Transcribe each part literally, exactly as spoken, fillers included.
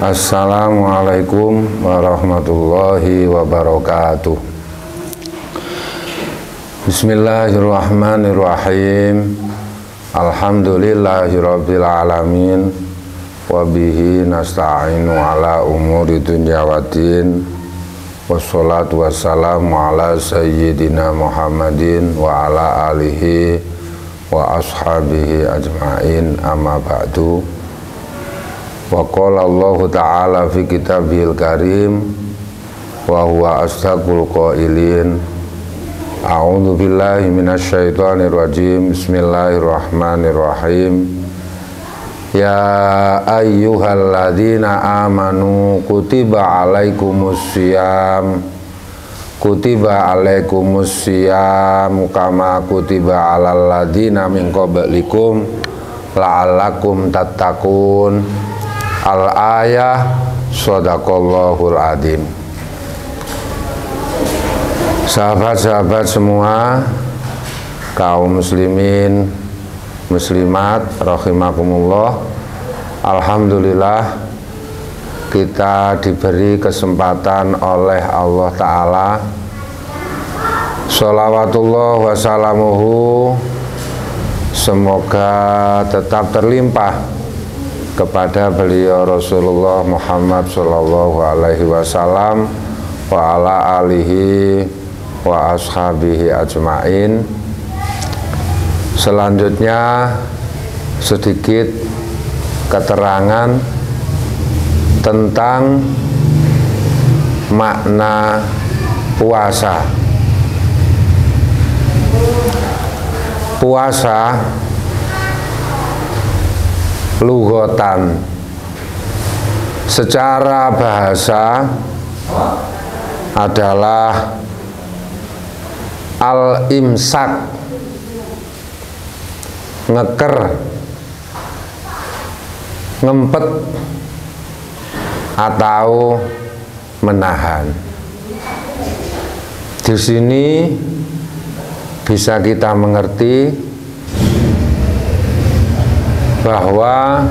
Assalamualaikum warahmatullahi wabarakatuh. Bismillahirrahmanirrahim. Alhamdulillahirabbil alamin. Wa bihi nasta'inu ala umuri dunya waddin. Wassalatu wassalamu ala sayyidina Muhammadin wa ala alihi wa ashabihi ajma'in, amma ba'du. Wa qala Allahu ta'ala fi kitabihil karim wa huwa asdaqul qailin. A'udzu billahi minasyaitonir rajim. Bismillahirrahmanirrahim. Ya ayyuhalladzina amanu kutiba alaikumus syiyam kutiba alaikumus syiyam kama kutiba alal ladzina min qablikum la'allakum tattaqun. Al-ayah. Shadaqallahul adzim. Sahabat-sahabat semua, kaum muslimin muslimat rahimakumullah, alhamdulillah kita diberi kesempatan oleh Allah Ta'ala, sholawatullah wassalamuhu, semoga tetap terlimpah kepada beliau Rasulullah Muhammad Sallallahu Alaihi Wasallam wa ala alihi wa ashabihi ajma'in. Selanjutnya sedikit keterangan tentang makna puasa. Puasa lughatan secara bahasa adalah al-imsak, ngeker, ngempet, atau menahan. Di sini bisa kita mengerti bahwa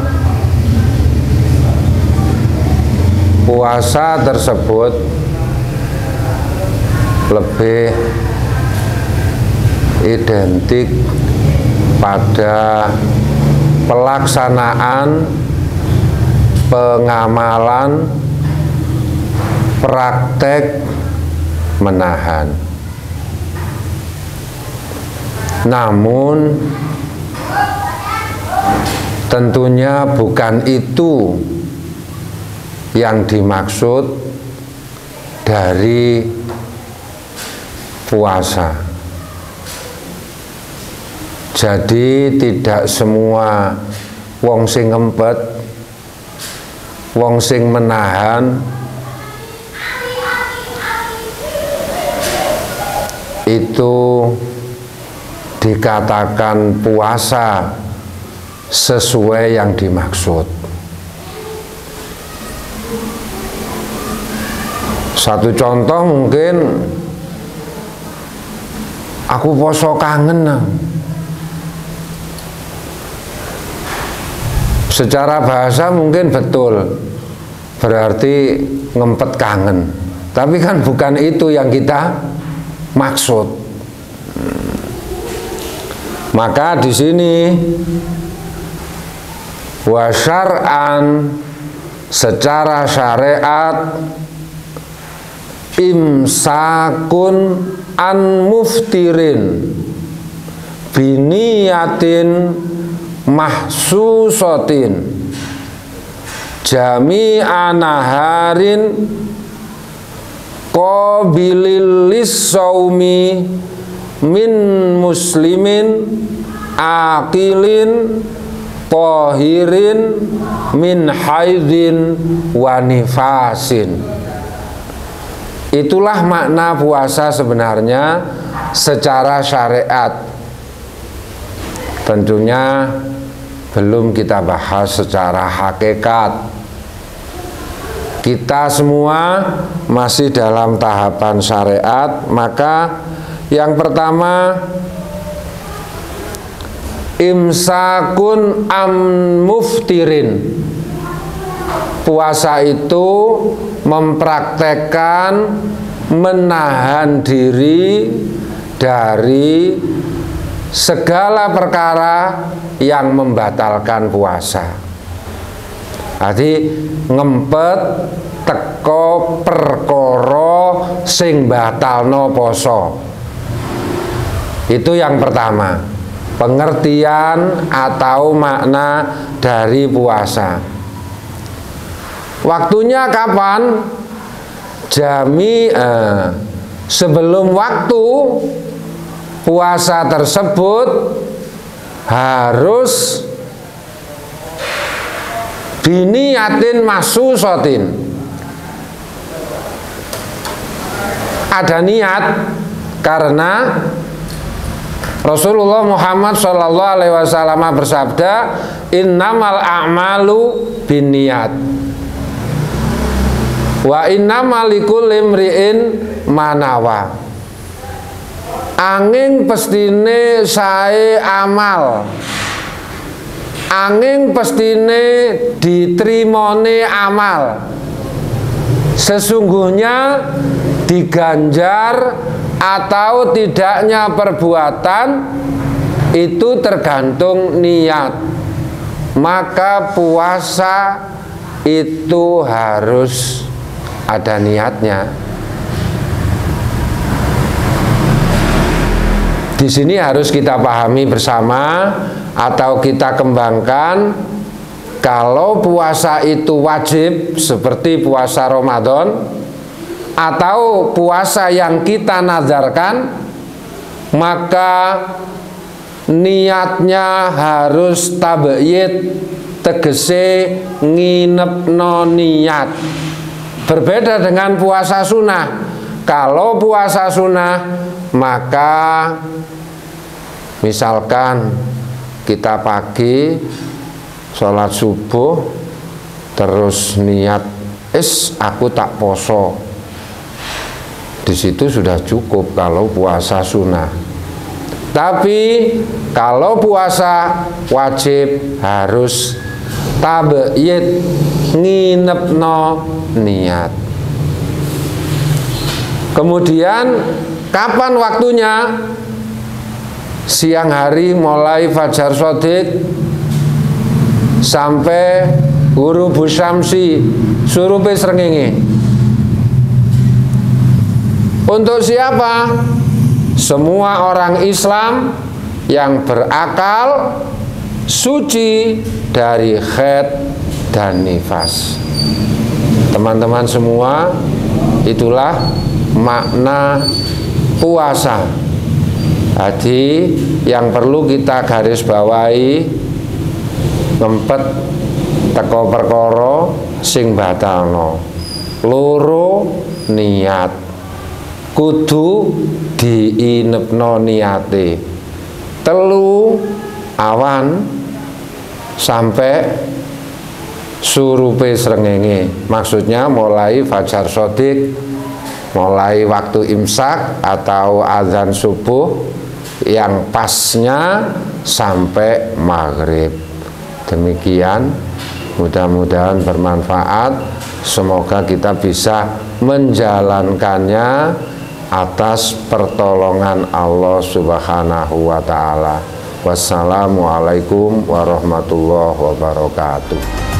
puasa tersebut lebih identik pada pelaksanaan, pengamalan, praktek menahan. Namun tentunya bukan itu yang dimaksud dari puasa. Jadi tidak semua wong sing ngempet, wong sing menahan itu dikatakan puasa sesuai yang dimaksud. Satu contoh mungkin, aku poso kangen. Secara bahasa mungkin betul, berarti ngempet kangen. Tapi kan bukan itu yang kita maksud. Maka di sini wa syar'an, secara syariat, imsakun an muftirin biniyatin mahsusatin jami'a naharin qabilil lis-shaumi min muslimin aqilin tahirin min haidin wa nifasin. Itulah makna puasa sebenarnya secara syariat. Tentunya belum kita bahas secara hakikat. Kita semua masih dalam tahapan syariat. Maka yang pertama, imsakun am muftirin, puasa itu mempraktekkan menahan diri dari segala perkara yang membatalkan puasa. Jadi ngempet teko perkara sing batalno poso. Itu yang pertama, pengertian atau makna dari puasa. Waktunya kapan? Jami eh, sebelum waktu puasa tersebut harus biniyatin mahsusatin. Ada niat, karena Rasulullah Muhammad shallallahu alaihi wasallam bersabda, innamal a'malu binniyat wa innamal likulli imri'in manawa. Angin pestine sae amal, angin pestine ditrimone amal, sesungguhnya diganjar atau tidaknya perbuatan itu tergantung niat. Maka puasa itu harus ada niatnya. Di sini harus kita pahami bersama atau kita kembangkan, kalau puasa itu wajib seperti puasa Ramadan atau puasa yang kita nazarkan, maka niatnya harus tabyid, tegese nginepno niat. Berbeda dengan puasa sunnah. Kalau puasa sunnah, maka misalkan kita pagi sholat subuh terus niat, is aku tak poso, di situ sudah cukup kalau puasa sunnah. Tapi kalau puasa wajib harus tabyid, nginepno niat. Kemudian kapan waktunya? Siang hari mulai fajar shadiq sampai ghurubu syamsi, surupe srengenge. Untuk siapa? Semua orang Islam yang berakal, suci dari haid dan nifas. Teman-teman semua, itulah makna puasa. Jadi yang perlu kita garis bawahi, ngempet teko perkara sing batalno. Loro, niat. Kudu diinepno niate. Telu, awan sampai surupe srengenge. Maksudnya mulai fajar shadiq, mulai waktu imsak atau azan subuh yang pasnya sampai maghrib. Demikian, mudah-mudahan bermanfaat. Semoga kita bisa menjalankannya atas pertolongan Allah Subhanahu wa ta'ala. Wassalamualaikum warahmatullahi wabarakatuh.